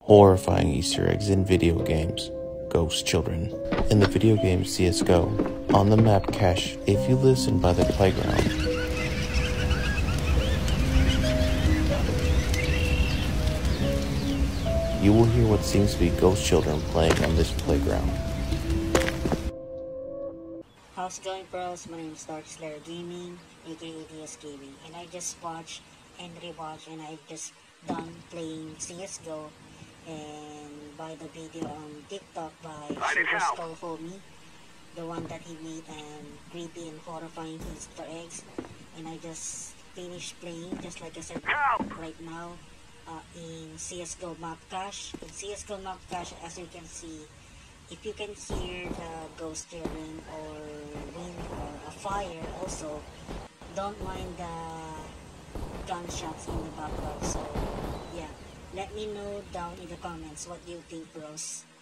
Horrifying Easter eggs in video games. Ghost children. In the video game CSGO, on the map cache, if you listen by the playground, you will hear what seems to be ghost children playing on this playground. How's it going, bros? My name is Darkslayer Gaming, aka DS Gaming, and I just watched and rewatched, and I've just done playing CSGO, and by the video on TikTok by sugarskullhomie, the one that he made creepy and horrifying Easter eggs, and I just finished playing, just like I said right now, in CSGO map cache. In CSGO map cache, as you can see, if you can hear the ghost children or wind or a fire also, don't mind the gunshots in the background. So yeah, let me know down in the comments what do you think, bros.